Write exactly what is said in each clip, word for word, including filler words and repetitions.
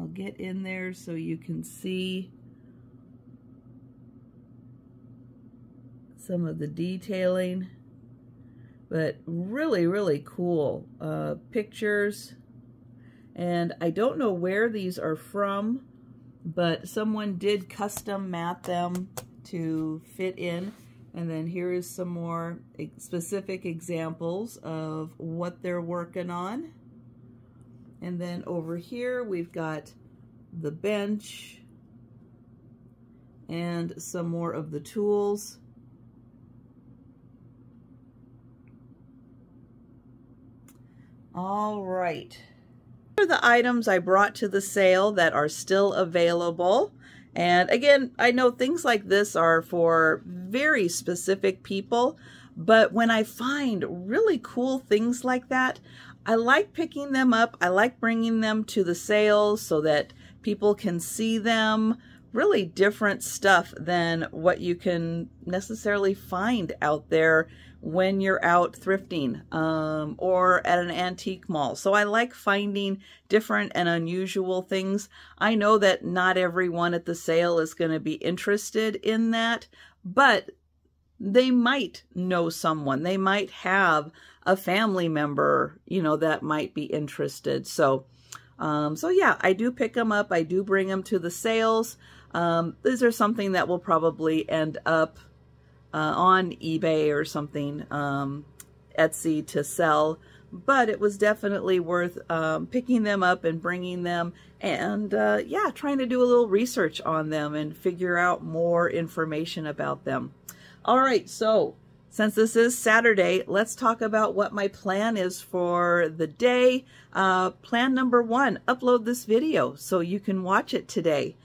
I'll get in there so you can see some of the detailing, but really, really cool uh, pictures. And I don't know where these are from, but someone did custom mat them to fit in. And then here is some more specific examples of what they're working on. And then over here we've got the bench and some more of the tools. All right. Here are the items I brought to the sale that are still available. And again, I know things like this are for very specific people, but when I find really cool things like that, I like picking them up. I like bringing them to the sales so that people can see them. Really different stuff than what you can necessarily find out there when you're out thrifting um, or at an antique mall. So I like finding different and unusual things. I know that not everyone at the sale is going to be interested in that, but they might know someone. They might have a family member, you know, that might be interested. So, um, so yeah, I do pick them up. I do bring them to the sales. Um, these are something that will probably end up uh, on eBay or something, um, Etsy to sell, but it was definitely worth um, picking them up and bringing them and uh, yeah, trying to do a little research on them and figure out more information about them. All right, so since this is Saturday, let's talk about what my plan is for the day. Uh, plan number one, upload this video so you can watch it today.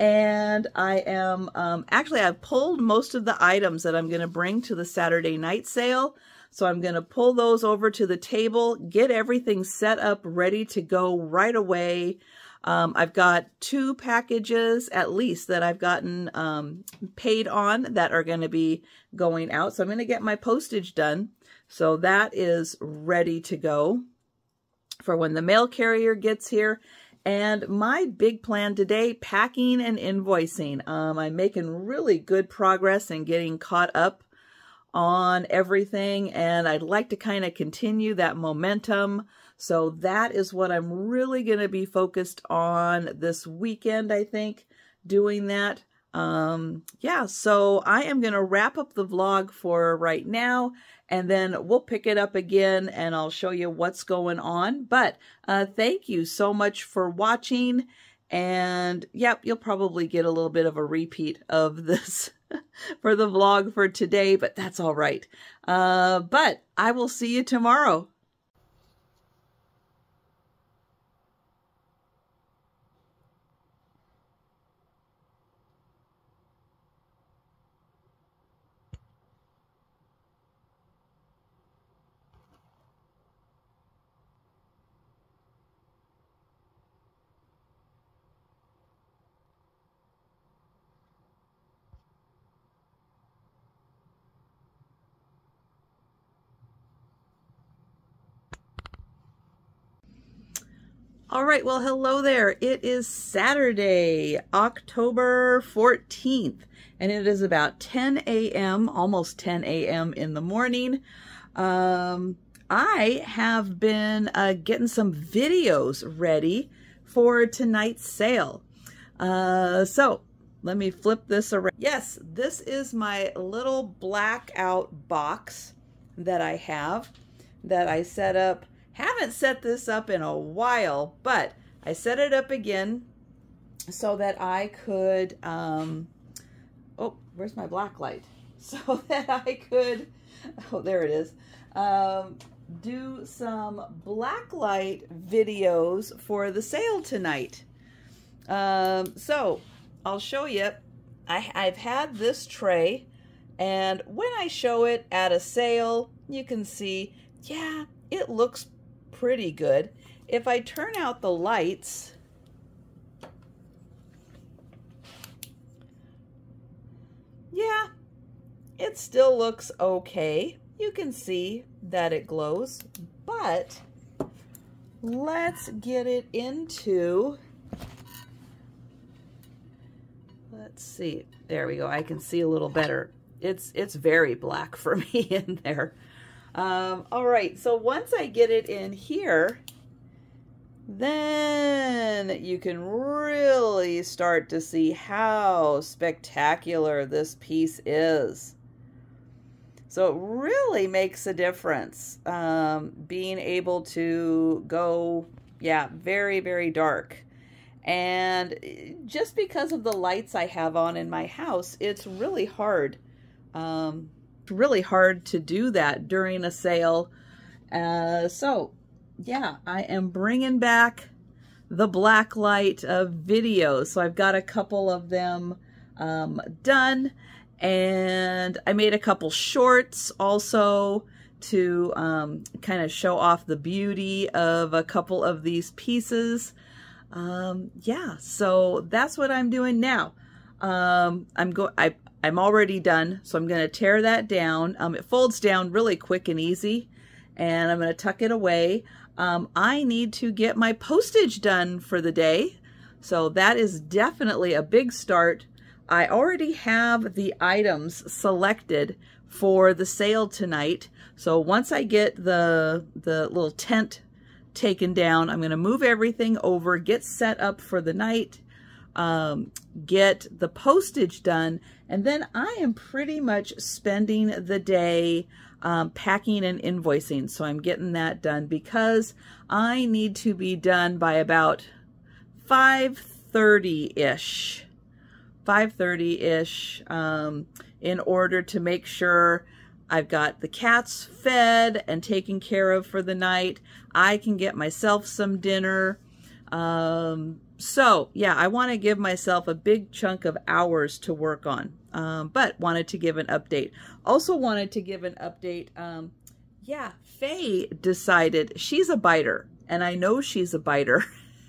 And I am, um, actually I've pulled most of the items that I'm going to bring to the Saturday night sale. So I'm going to pull those over to the table, get everything set up, ready to go right away. Um, I've got two packages at least that I've gotten um, paid on that are going to be going out. So I'm going to get my postage done. So that is ready to go for when the mail carrier gets here. And my big plan today, packing and invoicing. Um, I'm making really good progress in getting caught up on everything, and I'd like to kind of continue that momentum. So that is what I'm really going to be focused on this weekend, I think, doing that. Um, yeah, so I am going to wrap up the vlog for right now, and then we'll pick it up again and I'll show you what's going on. But uh, thank you so much for watching. And yep, you'll probably get a little bit of a repeat of this for the vlog for today, but that's all right. Uh, but I will see you tomorrow. All right, well, hello there. It is Saturday, October fourteenth, and it is about ten A M, almost ten A M in the morning. Um, I have been uh, getting some videos ready for tonight's sale. Uh, so let me flip this around. Yes, this is my little blackout box that I have that I set up. Haven't set this up in a while, but I set it up again so that I could, um, oh, where's my black light? So that I could, oh, there it is, um, do some black light videos for the sale tonight. Um, so I'll show you. I, I've had this tray, and when I show it at a sale, you can see, yeah, it looks pretty good. If I turn out the lights, yeah, it still looks okay. You can see that it glows, but let's get it into let's see. There we go. I can see a little better. It's, it's very black for me in there. Um, all right. So once I get it in here, then you can really start to see how spectacular this piece is. So it really makes a difference, um, being able to go, yeah, very, very dark. And just because of the lights I have on in my house, it's really hard. Um, really hard to do that during a sale. Uh, so yeah, I am bringing back the blacklight uh, videos. So I've got a couple of them um, done, and I made a couple shorts also to um, kind of show off the beauty of a couple of these pieces. Um, yeah, so that's what I'm doing now. Um, I'm go I I'm already done, so I'm going to tear that down. Um, it folds down really quick and easy, and I'm going to tuck it away. Um, I need to get my postage done for the day, so that is definitely a big start. I already have the items selected for the sale tonight, so once I get the, the little tent taken down, I'm going to move everything over, get set up for the night, um, get the postage done, and then I am pretty much spending the day Um, packing and invoicing. So I'm getting that done because I need to be done by about five thirty-ish. five thirty-ish um, in order to make sure I've got the cats fed and taken care of for the night. I can get myself some dinner. Um, so yeah, I want to give myself a big chunk of hours to work on. Um, but wanted to give an update. Also wanted to give an update. Um, yeah, Faye decided she's a biter, and I know she's a biter.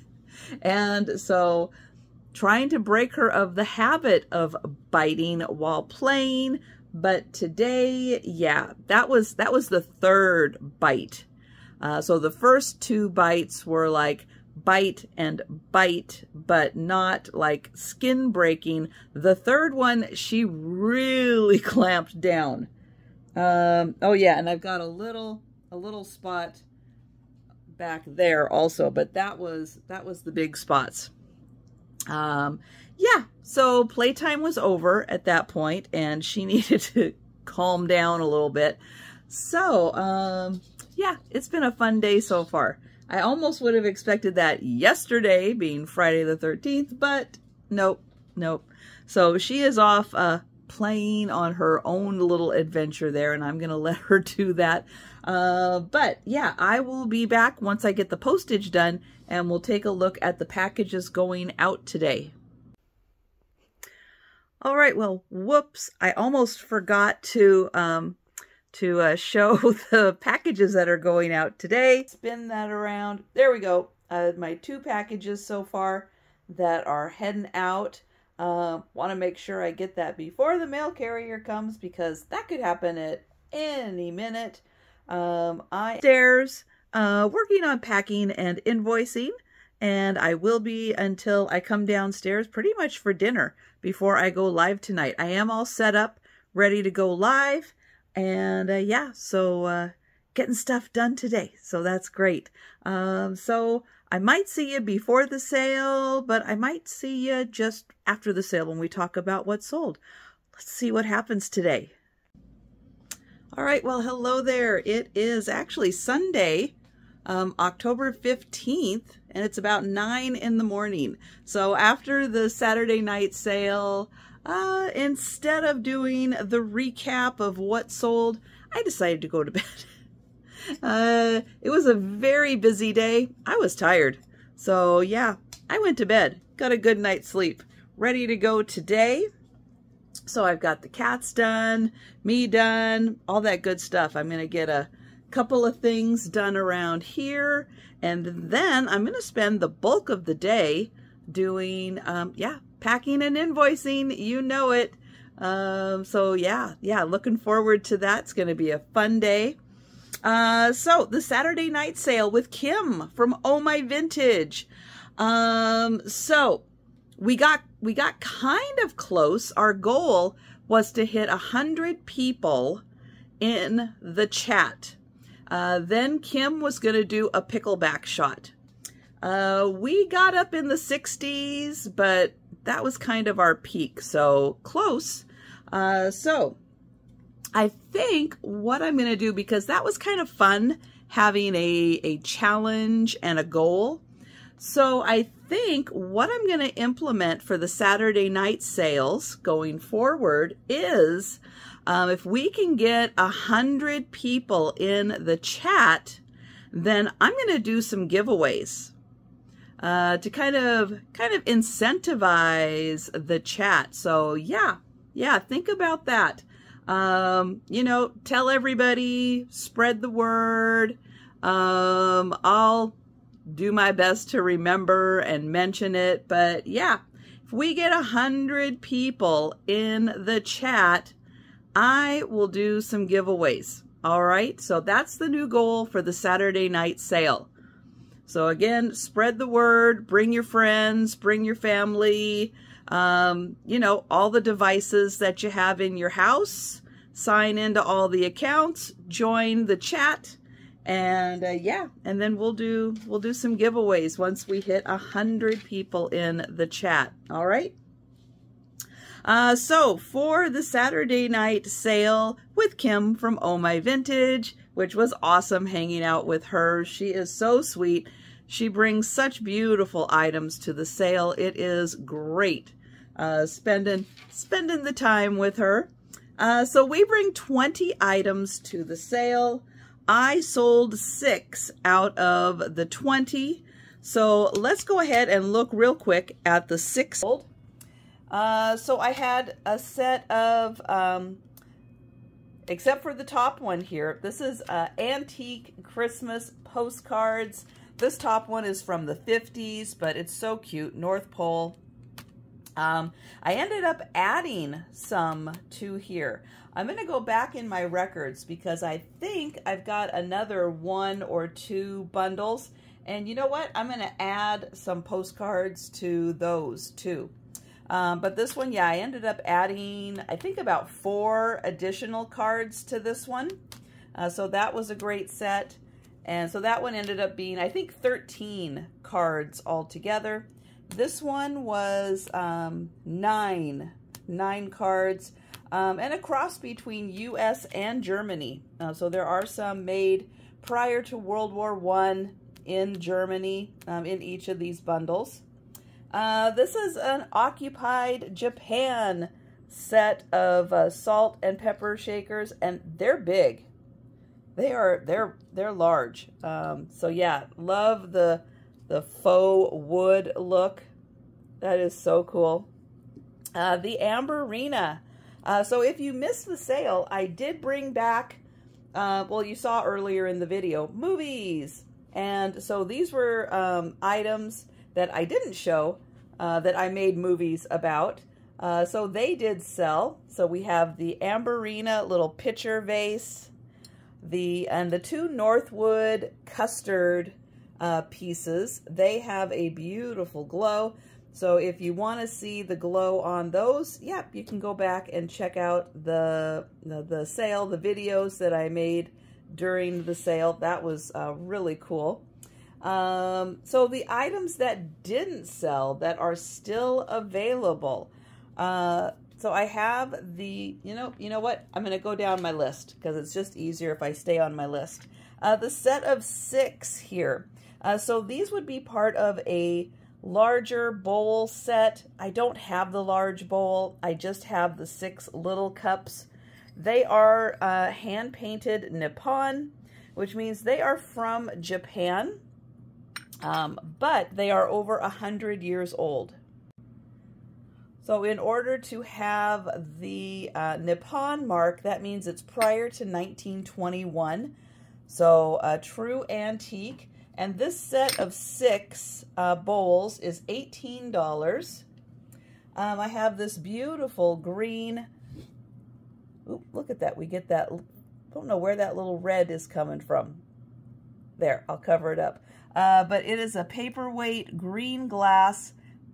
And so trying to break her of the habit of biting while playing. But today, yeah, that was, that was the third bite. Uh, so the first two bites were like bite and bite, but not like skin breaking. The third one, she really clamped down. Um, oh yeah, and I've got a little, a little spot back there also, but that was, that was the big spots. Um, yeah, so playtime was over at that point, and she needed to calm down a little bit. So, um, yeah, it's been a fun day so far. I almost would have expected that yesterday, being Friday the thirteenth, but nope, nope. So she is off uh, playing on her own little adventure there, and I'm going to let her do that. Uh, but yeah, I will be back once I get the postage done, and we'll take a look at the packages going out today. All right, well, whoops, I almost forgot to... Um, to uh, show the packages that are going out today. Spin that around. There we go. Uh, my two packages so far that are heading out. Uh, want to make sure I get that before the mail carrier comes, because that could happen at any minute. Um, I upstairs uh, working on packing and invoicing, and I will be until I come downstairs pretty much for dinner before I go live tonight. I am all set up, ready to go live. And uh, yeah, so uh, getting stuff done today. So that's great. Um, so I might see you before the sale, but I might see you just after the sale when we talk about what sold. Let's see what happens today. All right, well, hello there. It is actually Sunday, um, October fifteenth, and it's about nine in the morning. So after the Saturday night sale, Uh, instead of doing the recap of what sold, I decided to go to bed. uh, it was a very busy day. I was tired. So yeah, I went to bed, got a good night's sleep, ready to go today. So I've got the cats done, me done, all that good stuff. I'm going to get a couple of things done around here, and then I'm going to spend the bulk of the day doing, um, yeah, packing and invoicing. You know it. Um, so yeah, yeah, looking forward to that. It's going to be a fun day. Uh, so the Saturday night sale with Kim from Oh My Vintage. Um, so we got we got kind of close. Our goal was to hit a hundred people in the chat. Uh, then Kim was going to do a pickleback shot. Uh, we got up in the sixties, but that was kind of our peak, so close. Uh, so I think what I'm going to do, because that was kind of fun having a, a challenge and a goal. So I think what I'm going to implement for the Saturday night sales going forward is um, if we can get a hundred people in the chat, then I'm going to do some giveaways uh, to kind of kind of incentivize the chat. So yeah, yeah, think about that. Um, you know, tell everybody, spread the word. Um, I'll do my best to remember and mention it, but yeah, if we get a hundred people in the chat, I will do some giveaways. All right, so that's the new goal for the Saturday night sale. So again, spread the word, bring your friends, bring your family, um, you know, all the devices that you have in your house, sign into all the accounts, join the chat, and uh, yeah, and then we'll do we'll do some giveaways once we hit a hundred people in the chat. All right. Uh, so for the Saturday night sale with Kim from Oh My Vintage, which was awesome hanging out with her. She is so sweet. She brings such beautiful items to the sale. It is great uh, spending spending the time with her. Uh, so we bring twenty items to the sale. I sold six out of the twenty. So let's go ahead and look real quick at the six. Uh, so I had a set of, um, except for the top one here, this is uh, antique Christmas postcards. This top one is from the fifties, but it's so cute, North Pole. Um, I ended up adding some to here. I'm going to go back in my records because I think I've got another one or two bundles. And you know what? I'm going to add some postcards to those too. Um, but this one, yeah, I ended up adding, I think, about four additional cards to this one. Uh, so that was a great set. And so that one ended up being, I think, thirteen cards altogether. This one was um, nine, nine cards, um, and a cross between U S and Germany. Uh, so there are some made prior to World War One in Germany um, in each of these bundles. Uh, this is an occupied Japan set of uh, salt and pepper shakers, and they're big. They are they're they're large. Um, so yeah, love the the faux wood look. That is so cool. Uh, the Amberina. Uh, so if you missed the sale, I did bring back. Uh, well, you saw earlier in the video movies, and so these were um, items that I didn't show uh, that I made movies about. Uh, so they did sell. So we have the Amberina little pitcher vase, the and the two Northwood custard uh, pieces. They have a beautiful glow. So if you want to see the glow on those, yep, you can go back and check out the the, the sale, the videos that I made during the sale. That was uh, really cool. Um, so the items that didn't sell that are still available. Uh, so I have the, you know, you know what? I'm going to go down my list because it's just easier if I stay on my list. Uh, the set of six here. Uh, so these would be part of a larger bowl set. I don't have the large bowl. I just have the six little cups. They are uh, hand-painted Nippon, which means they are from Japan. Um, but they are over a hundred years old. So in order to have the uh, Nippon mark, that means it's prior to nineteen twenty-one. So a true antique. And this set of six uh, bowls is eighteen dollars. Um, I have this beautiful green. Oop, look at that. We get that. Don't know where that little red is coming from. There, I'll cover it up. Uh, but it is a paperweight green glass,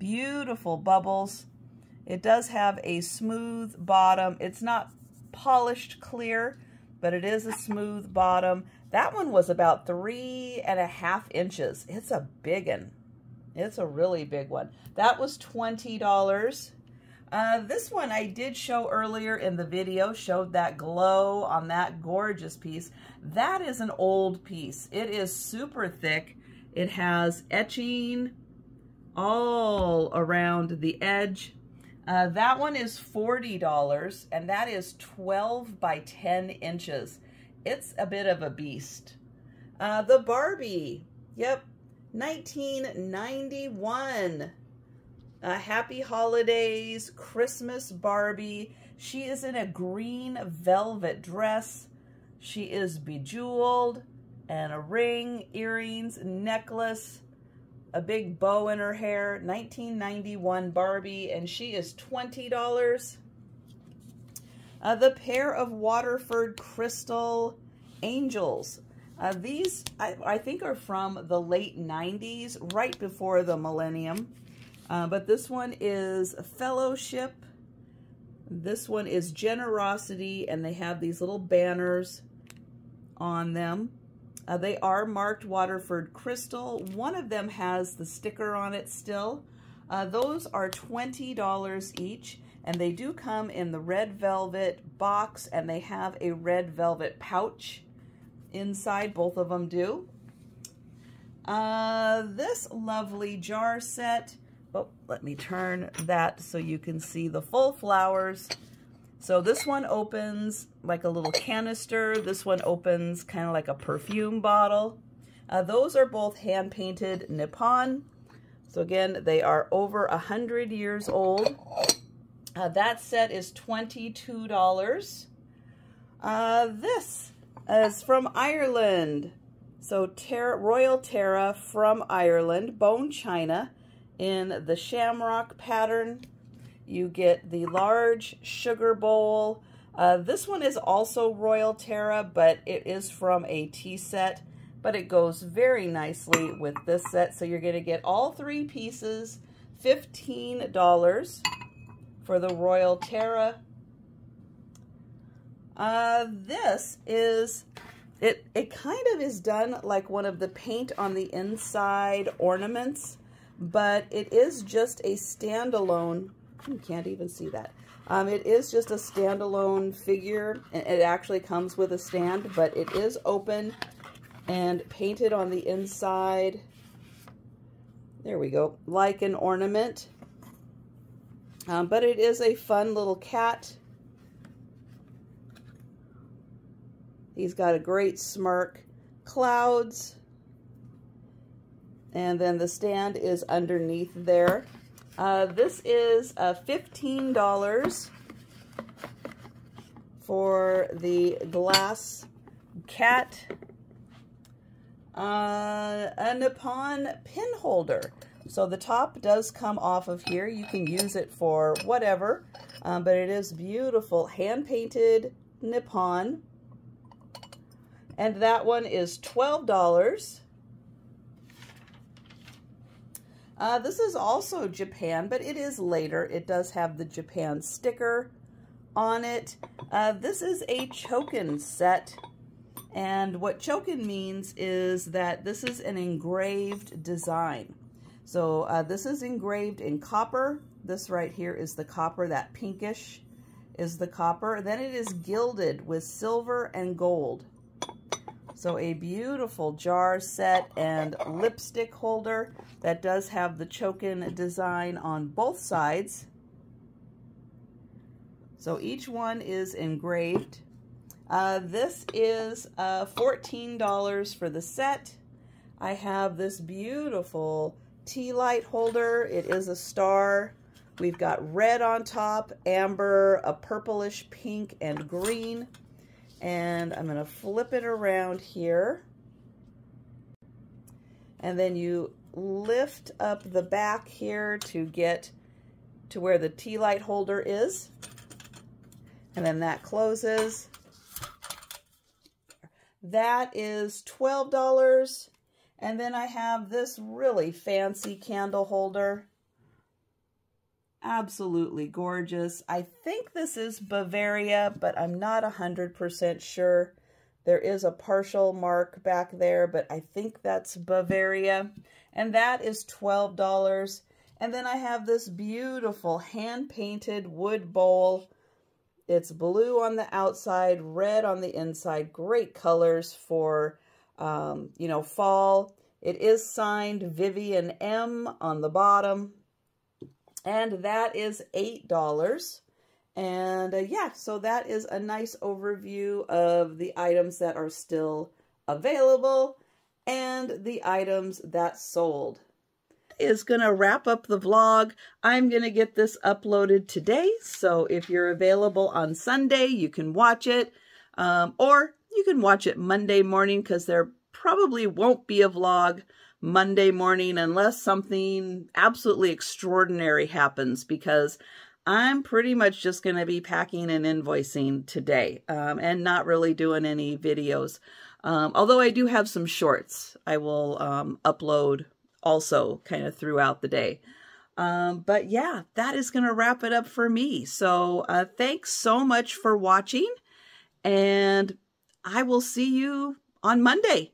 Beautiful bubbles. It does have a smooth bottom. It's not polished clear, but it is a smooth bottom. That one was about three and a half inches. It's a big one. It's a really big one. That was twenty dollars. Uh, this one I did show earlier in the video, showed that glow on that gorgeous piece. That is an old piece. It is super thick. It has etching all around the edge. Uh, that one is forty dollars, and that is twelve by ten inches. It's a bit of a beast. Uh, the Barbie, yep, nineteen ninety-one. Uh, Happy Holidays, Christmas Barbie. She is in a green velvet dress. She is bejeweled, and a ring, earrings, necklace, a big bow in her hair. nineteen ninety-one Barbie, and she is twenty dollars. Uh, the pair of Waterford Crystal Angels. Uh, these, I, I think, are from the late nineties, right before the millennium. Uh, but this one is Fellowship. This one is Generosity, and they have these little banners on them. Uh, they are marked Waterford Crystal. One of them has the sticker on it still. Uh, those are twenty dollars each, and they do come in the red velvet box, and they have a red velvet pouch inside. Both of them do. Uh, this lovely jar set. Oh, let me turn that so you can see the full flowers. So this one opens like a little canister. This one opens kind of like a perfume bottle. Uh, those are both hand-painted Nippon. So again, they are over a hundred years old. Uh, that set is twenty-two dollars. Uh, this is from Ireland. So Terra, Royal Terra from Ireland, bone china. In the shamrock pattern, you get the large sugar bowl. Uh, this one is also Royal Terra, but it is from a tea set, but it goes very nicely with this set. So you're going to get all three pieces, fifteen dollars for the Royal Terra. Uh, this is, it, it kind of is done like one of the paint on the inside ornaments, but it is just a standalone, you can't even see that. Um, it is just a standalone figure, and it actually comes with a stand, but it is open and painted on the inside. There we go, like an ornament. Um, but it is a fun little cat. He's got a great smirk. Clouds. And then the stand is underneath there. Uh, this is uh, fifteen dollars for the glass cat. Uh, a Nippon pin holder. So the top does come off of here. You can use it for whatever, um, but it is beautiful. Hand-painted Nippon. And that one is twelve dollars. Uh, this is also Japan, but it is later. It does have the Japan sticker on it. Uh, this is a Chokin set. And what Chokin means is that this is an engraved design. So uh, this is engraved in copper. This right here is the copper. That pinkish is the copper. Then it is gilded with silver and gold. So a beautiful jar set and lipstick holder that does have the Chokin design on both sides. So each one is engraved. Uh, this is uh, fourteen dollars for the set. I have this beautiful tea light holder. It is a star. We've got red on top, amber, a purplish pink, and green. And I'm going to flip it around here. And then you lift up the back here to get to where the tea light holder is. And then that closes. That is twelve dollars. And then I have this really fancy candle holder. Absolutely gorgeous. I think this is Bavaria, but I'm not one hundred percent sure. There is a partial mark back there, but I think that's Bavaria. And that is twelve dollars. And then I have this beautiful hand-painted wood bowl. It's blue on the outside, red on the inside. Great colors for, um, you know, fall. It is signed Vivian M on the bottom. And that is eight dollars. And uh, yeah, so that is a nice overview of the items that are still available and the items that sold. Is going to wrap up the vlog. I'm going to get this uploaded today. So if you're available on Sunday, you can watch it. Um, or you can watch it Monday morning, because there probably won't be a vlog Monday morning unless something absolutely extraordinary happens, because I'm pretty much just going to be packing and invoicing today, um, and not really doing any videos. Um, although I do have some shorts I will um, upload also kind of throughout the day. Um, but yeah, that is going to wrap it up for me. So uh, thanks so much for watching, and I will see you on Monday.